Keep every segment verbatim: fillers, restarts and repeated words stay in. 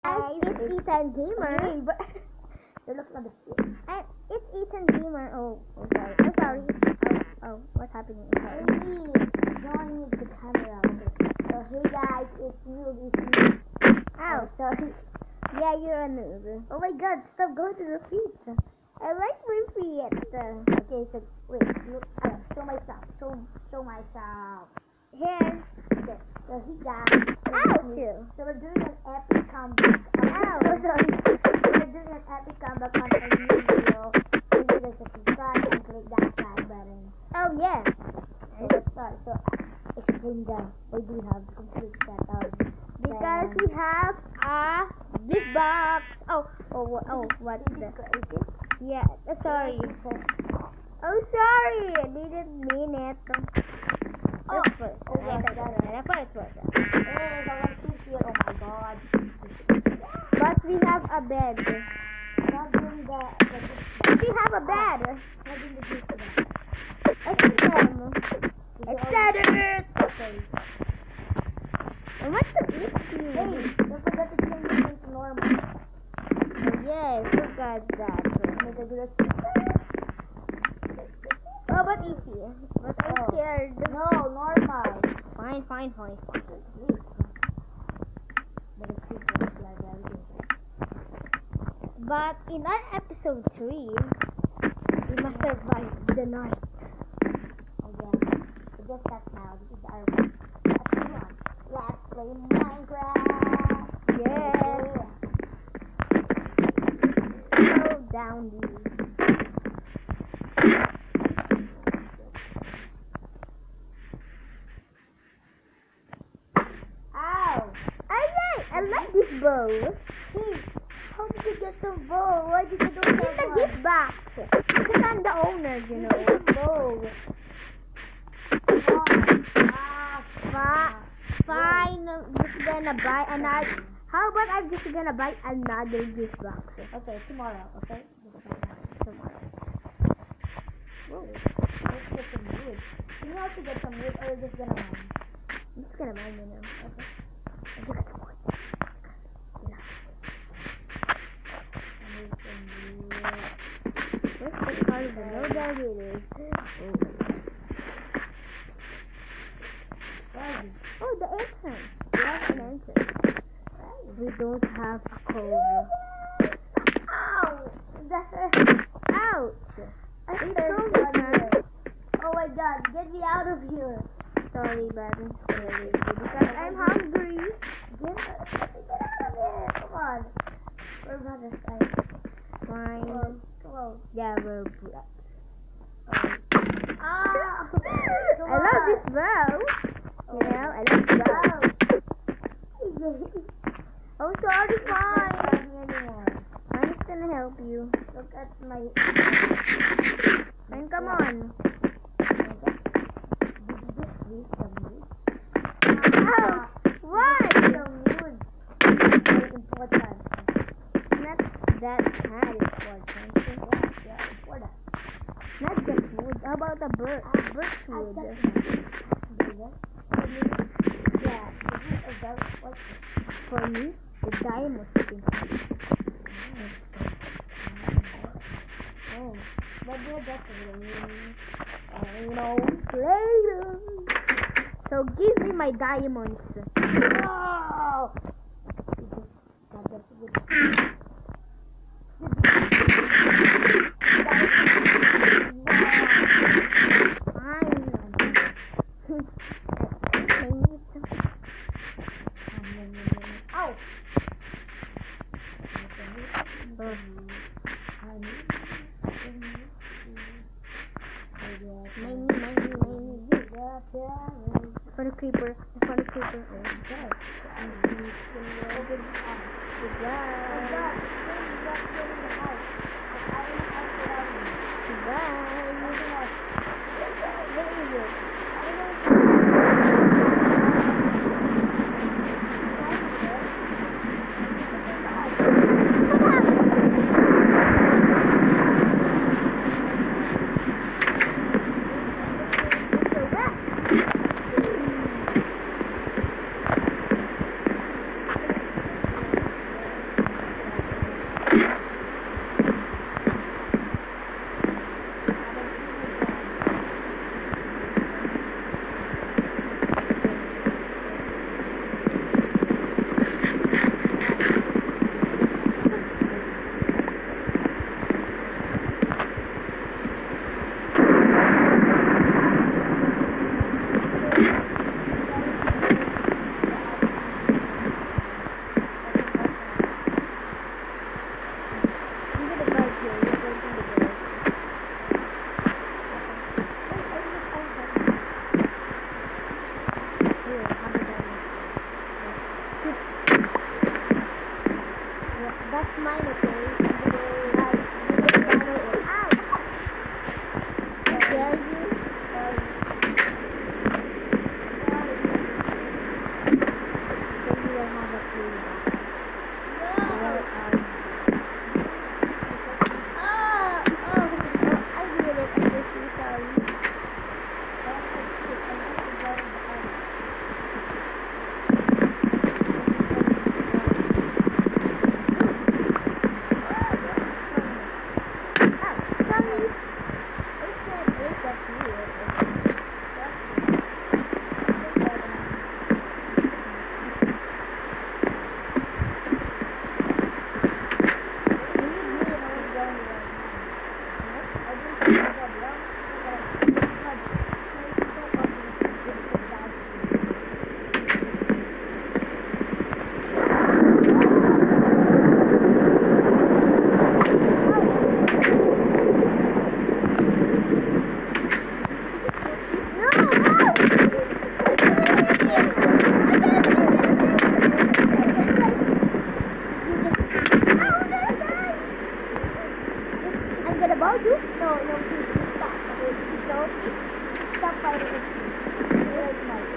guys, it's Ethan Gamer. Hey, but you're looking at the screen. And it's Ethan Gamer. Oh, oh sorry. I'm sorry. Oh, oh, what's happening? I'm sorry. Hey, me. Don't use the camera. Okay. So hey guys, it's me. It's me. Ow. Oh, sorry. Yeah, you're a noob. Oh my God! Stop going to the feet. I like my feet. Okay, so wait. Look, uh, show myself. Show, show myself. Here. Okay. So hey guys. Ouch. So we're doing an epic comeback. Ow. Oh, sorry. We're doing an epic comeback on a new video. Make sure to subscribe and click that like button. Oh yeah. So let's start. So explain that why do we have complete set of Because we have a gift box. Oh, oh, wha- oh, what is that? Yeah, uh, sorry. Oh, sorry. I didn't mean it. Oh, That's first. oh, yeah, That's got first. That's first. first. Hey, I want to here. Oh my God. But we have a bed. Not doing the the We have a bed. not doing the gift for that. Extend. Extend it. Okay. I want to eat Hey, you. don't forget to change the thing to normal. Oh, yeah, I forgot that. Make a good. Oh, but easy. But I'm Oh. scared. No, normal. Fine, fine, fine, fine. Please. But it's too close, like everything. But in our episode three, we must survive the night. Oh yeah. So just that now. This is our one. That's the one. Let's play Minecraft. Yes. Yeah. Go down these. Ow. Ay, ay, I like this bow. Hey, how did you get the bow? Why did you do It's that a one? gift box. Because I'm the owner, you know. It's a bow. Ah, Fi- Fine, I'm just gonna buy another. How about I'm just gonna buy another gift box Okay, tomorrow, okay? tomorrow? Whoa. Let's get some wood. You know how to get some wood or you're just gonna mine? I'm just gonna buy you now. Okay. I got some wood. I need some wood. Where's the carbon? No, there it is. Oh, Why? oh the entrance. We have an entrance. We don't have a cove. Ow! That hurt. Ouch! I It's hurt so down bad. here. Oh my God, get me out of here. Sorry, but I'm sorry. Because I'm hungry. Get, get out of here. Come on. We're brothers, guys. Come Fine. on. Come on. Yeah, we're black. Ah! Come I love on. this bow. Oh, You know, I love this bow. Oh, sorry, fine. Can't me anymore. I'm just gonna help you. Look at my. Fine, come on. Did you just waste some wood? Ouch! What? Some wood. Very important. Not that kind of important. Yeah, yeah, important. Not just wood. How about a birch? Birch I wood. just do that. I mean, yeah, the wood of that was. For me, the diamond thing. Oh, but they're just really. I know later. So give me my diamonds. No! You just got that wood. Fine. I need some. Ow! Many, many, many. For the creeper. For the creeper. Oh, God. Goodbye. Where is it? That's mine, okay? Like, you just battle it. Ouch! Dare you? Sorry. Then you will have a clue. No. Oh, oh, I did it. I'm so sorry. About you? No, no, please, please stop. Okay, please don't. Stop fighting with me. You're like mine.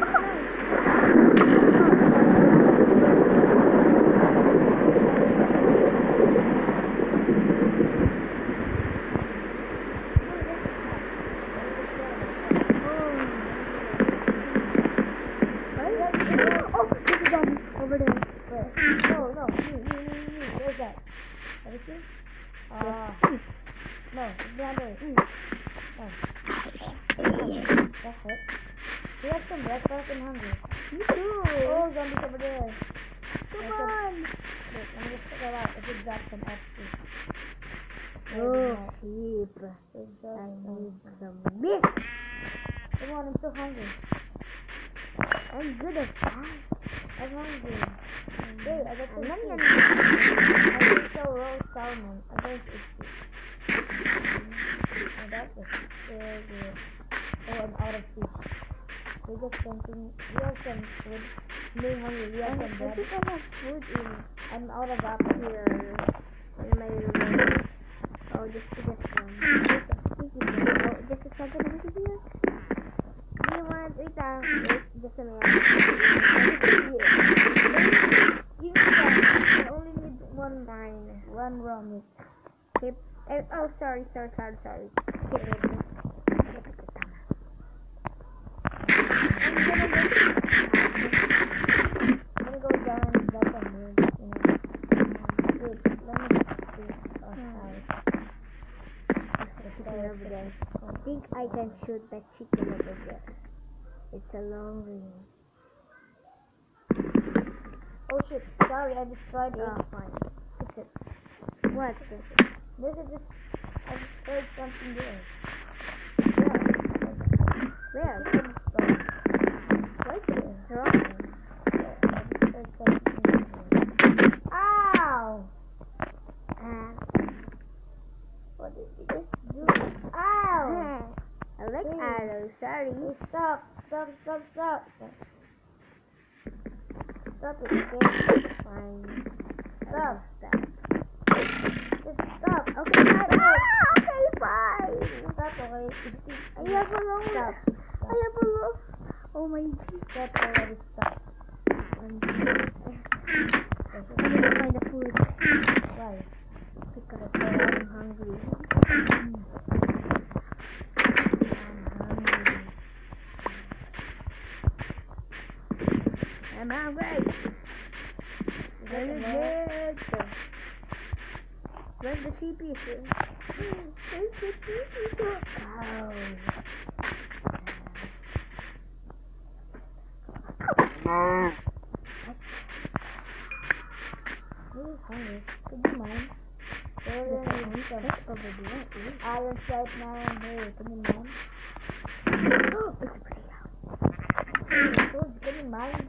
Oh, this is on over there. Where? No, no, me, me, me, me. Where's that? Let me see. Ah. No, it's behind the way. Mm. No. That's it. We have some breakfast and hungry. Me too. Oh, zombies over there. Come That's on. Wait, let me just check it out. If it drops some X P. Oh, sheep. It does. I um, need some meat. Come on, I'm so hungry. I'm good at that. I'm hungry. Hey, I got some Yum, food. yum, I just saw roast salmon. I think it's it. I got this. Very good. Oh, I'm out of fish. We got something. We have some food. Me hungry. We have I some bread. think I have food in I'm out of apple. here. In my room. Oh, just to get one. Thank you. Oh, just a second. Let me see here. Do you want wait, uh, wait, just a minute. You need that. I only need one Fine. one raw meat. Keep, eh, oh, sorry, sorry, sorry, sorry. Keep it. I'm gonna go down and get some meat. You know. Wait, let me see. Oh, sorry. Chicken over there. I think I can shoot that chicken over there. It's a long range. Oh shit! Sorry, I destroyed it. Oh, fine. Fix it. What? This is just. I destroyed something there. Where? Right there. Wrong. Yeah, I destroyed something there. Ow! Ah. What did you just do? Ow! I like Hey. arrows. Sorry. Hey, stop! Stop! Stop! Stop! Stop it, okay? Fine. Stop! Stop. Just stop! Okay, fine. Ah, okay, fine. Stop, okay? I have a long. Stop! I have a long. Oh my God. Stop already, stop. I'm gonna find the food. Why? Because I'm hungry. I'm hungry. I'm hungry. Where is it? Where's the sheepy? Where's the sheepy? Cow. Really hungry. Could you mind? There Yes, I is want some that over there. iron right now. Hey, can you mind? Oh, it's pretty loud. Hey, food, can you mind?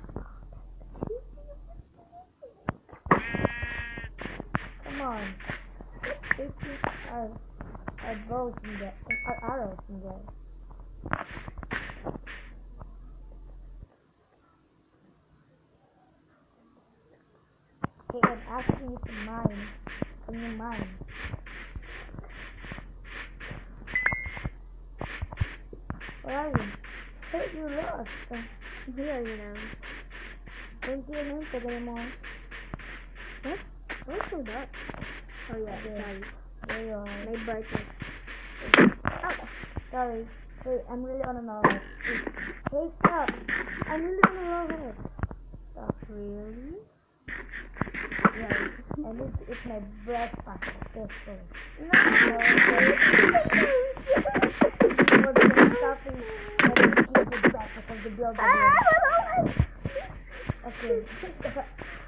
Come on. Fifty are, are bows in there. Are arrows in there. Hey, I'm asking you to mine. Can you mine? Where are you? Hey, you lost. Here, you know. Don't see your name tag anymore. What? What's so dark? Oh yeah, Okay. sorry. There you are. My brightness. Oh, sorry. Hey, I'm really on a low head. Hey, stop. I'm really on a low head. Stop. Really? Right. I need to eat my breakfast. This way. No. We're gonna stop and let me give you breakfast of the building. Okay. I'm gonna stop.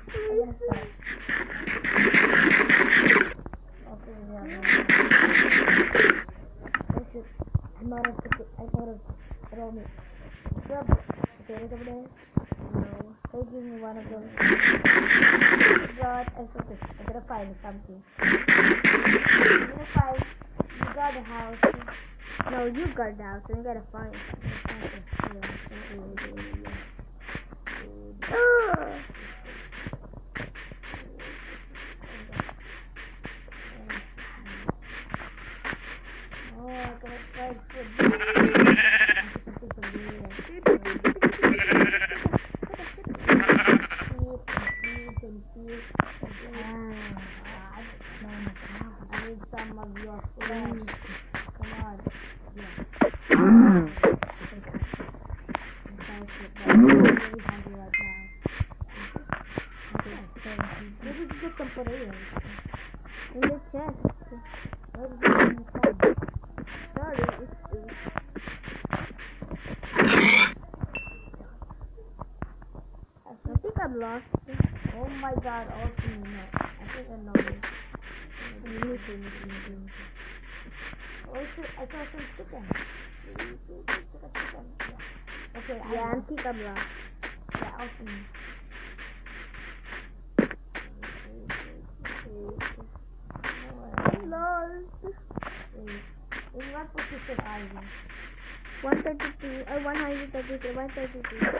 Okay, yeah. Oh shit. I'm out of ticket. I'm out of roll me. Grab potatoes over there. No. Hey, give me one of them. God, I'm so pissed. I'm gonna find something. I'm gonna find. You got the house. No, you guard the house, and you gotta find something. Oh, I gotta find food. I need some of your flesh. Come on. Yeah. I'm really hungry right now. Where did you get some potatoes? In the chest. Where did you get them from? Sorry, it's two. I think I'm lost. Oh my god, also no. I think I know this. Me too, me too, me too. Also, I saw some chicken. Chicken, chicken. Yeah. Okay, I Yeah, know. I think I'm lost. Yeah, also me. I'm lost. Wait. In what position are you? one thirty-two, or one thirty-three, one thirty-two. Yes.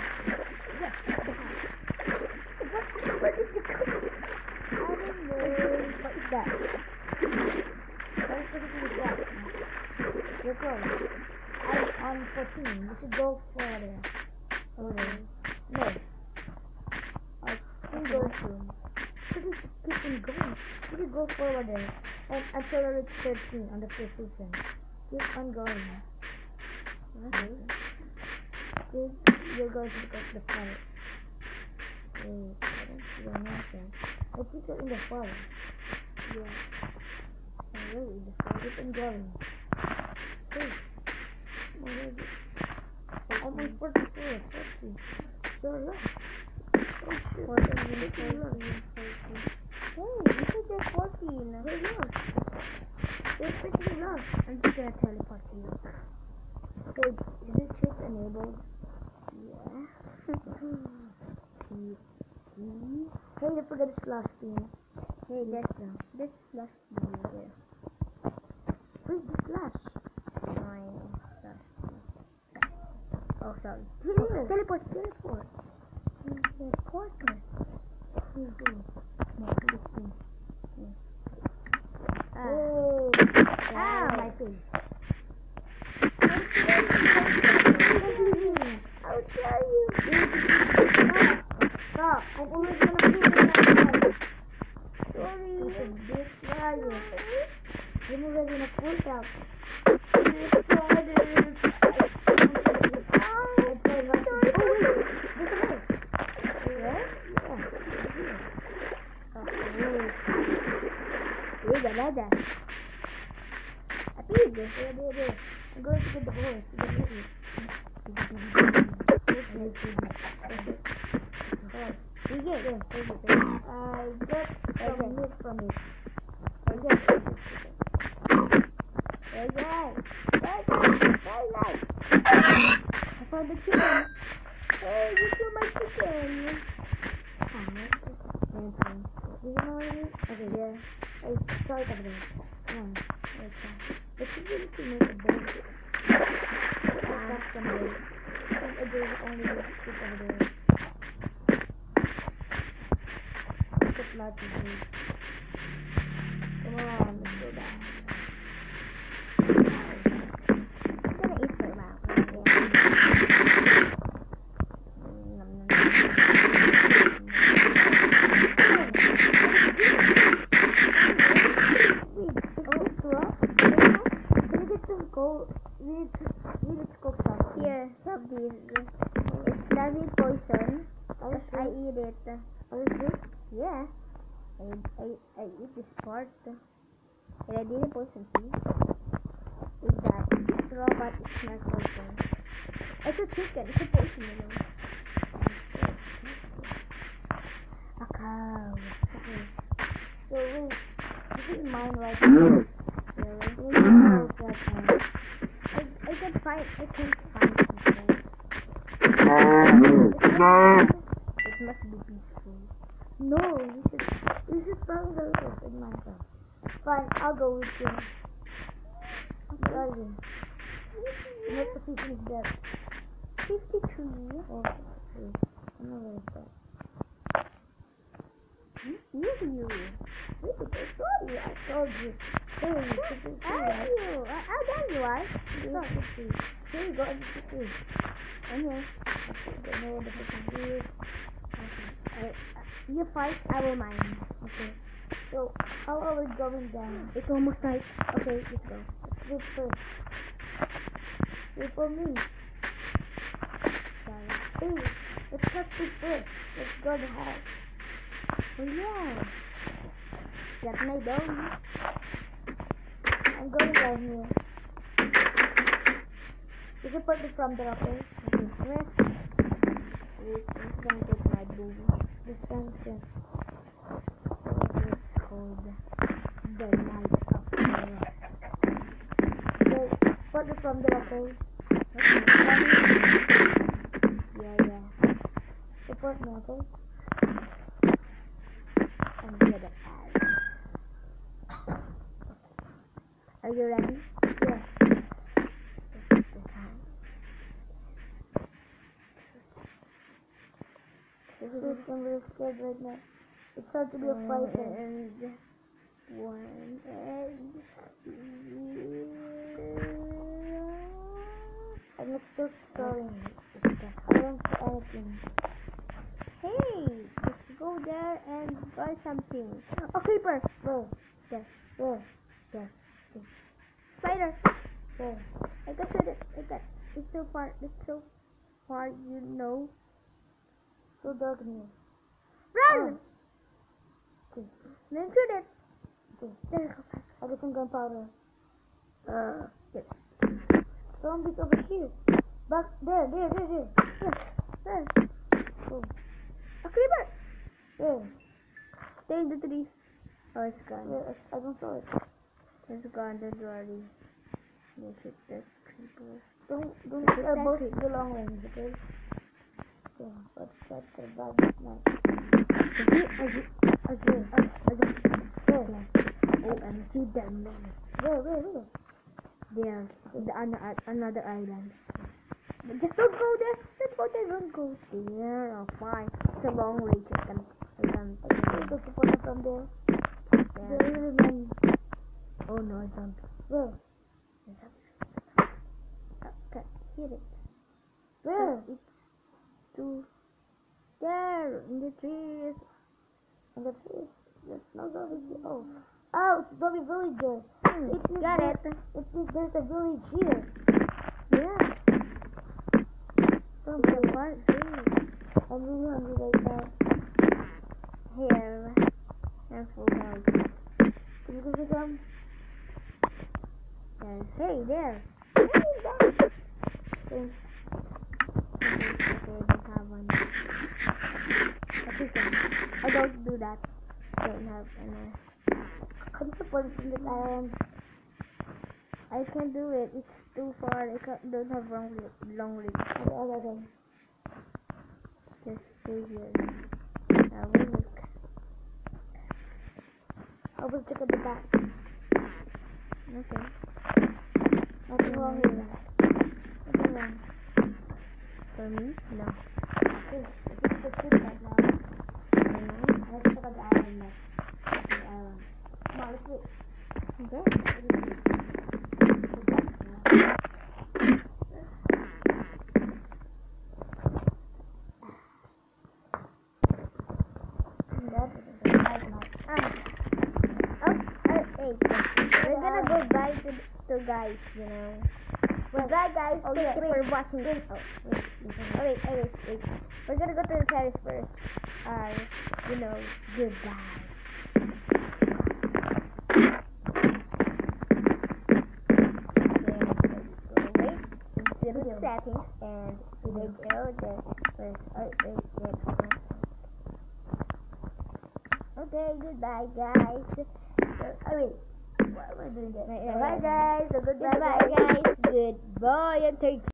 Where did you go? I don't know. What is that? What position is that? You're close. I'm on fourteen. You should go forward there. Over there. No. I think go soon. Just keep on going. You should go forward there. And until I reach thirteen on the position. Keep on going. Okay. Then you're going to go to the forest. Wait, I don't see anything. I think you're in the forest. Yeah. Oh, really? The forest. Keep on going. Hey. Already. Almost forty-four, forty. You're lost. Oh shit. fourteen, You're lost. fourteen. Hey, you said you're fourteen. You're lost. You're freaking lost. I'm just gonna teleport to you. Hey, is this chip enabled? Yeah. Hey, I forgot this last thing. Hey, that's now. This flash blue there. Where's the flash? Nine. Flash. Oh, sorry. Here. Teleport, teleport. Teleporter. Here, go. No, this thing. Ah. Oh. Ah. Ah, my face. How dare you? Stop. I'm always gonna pull in my hand. Sorry. Stupid bitch. Where are you? I'm already gonna pull out. Nada. A pig. There, there, there. I'm going to get the horse. The horse. You get it. I got some meat from it. Okay. Okay. Okay. I found the chicken. Hey, you killed my chicken. Do you know what I mean? Okay, yeah. Hey, start over there. Come on. Like that. But you need to make a boat. That's some boat. I think I did only this stick over there. Okay, about to do. Come on, let's go back. I'm gonna eat for a while. Yeah. Mm, nom, nom, Wait, is this rough? Can we get some gold? We need to, we need to cook something. Here, have these. It's doesn't poison. Are you I sure? eat it. Are you sure? Yeah. I, I, I eat this part. And I didn't poison see. Is that it's raw but it's not poison. It's a chicken. It's a poison, you know. A cow. Okay. So wait, this is mine right Really? now. We need to know that one. I, I can find. I can't find people. It must be peaceful. No, you should, you should find the rest in Minecraft. Fine, I'll go with you. Where are you? What position is that? Fifty-three. Oh, okay. I know where it's at. You, you. Wait, I told you, I told you. Hey, you should be Are right? you? Uh, oh, there you are. No, here you go, and you should I'm here. Okay, go ahead, the position is. Uh, you fight, I will mine. Okay. So, how are we going down? It's almost night. Okay, let's go. Let's go first. Wait for me. Sorry. Hey, let's cut this first. Let's go to the house. Oh yeah. Got my dog. I'm going down here. You can put it from there, okay? Okay, first. Wait, I'm gonna take my boom. This time, yes. It's called the night of terror. Okay, put it from there, okay? Yeah, yeah. Support me, okay? I'm good at that. Are you ready? Yeah. This is the time. This is I'm really scared right now. It's hard to be a fighter. And one and I'm not so sorry. I don't see anything. hey, let's go there and buy something. Oh, creeper! Where? There, Where? there. Spider! Where? I got to it. I got. It's so far. It's so far. You know. So dark in here. Run! Okay. Then shoot it. Okay. There, go fast. I got some gunpowder. Uh, yes. Zombies over here. Back there, there, there, there. There, there. Oh, A creeper! there. Stay in the trees. Oh, it's gone. There. I I don't saw it. It's gone. Don't worry. You shoot the creeper. Don't don't Is it uh, that both big? the long range, okay? Yeah, but that's the bad night. Again, again, again, again. Where? O M G, damn man. Where, where, where? There, the an- another island. But just don't go there. Just go there. Don't go there. Oh, fine. It's a long range. I can, I can. I can see the support from there. Yeah. There are really many. Oh no, I don't. Where? Okay, hit it. Where? It's too. There, in the trees. And the fish. That's not zombie. Oh. Oh, it's zombie villager. Hmm, It means got there- it. It means there's a village here. Yeah. From It's here. a part three. I'm really hungry right now. Here. And full dog. Can you give me some? Yes. Hey, there. Hey, guys. Thanks. Okay, I don't have one. Okay, so I don't do that. Don't have any. Come support from this island. I can't do it. It's too far. I can't, don't have long reach. Long reach. Okay, okay, okay. Just stay here. I will look. I will check at the back. Okay. Nothing wrong here. Nothing wrong. For me? No. Okay, I think it's good right now. I know. Let's check out the island next. The island. Come on, let's wait. Okay. Ah. Oh, uh, hey, we're gonna go bye to, to guys, you know. Well, bye guys. Oh, Thank yeah, you wait, for watching. wait. Oh, wait, oh, wait, oh, wait, wait. We're gonna go to the terrace first. Uh, you know, goodbye. Then go wait into the settings and video the first. Oh, wait, wait. Okay, goodbye, guys. So, Oh, wait. What am I doing there? Right, right, Bye, right. guys. So goodbye, Goodbye, guys. guys. Goodbye and take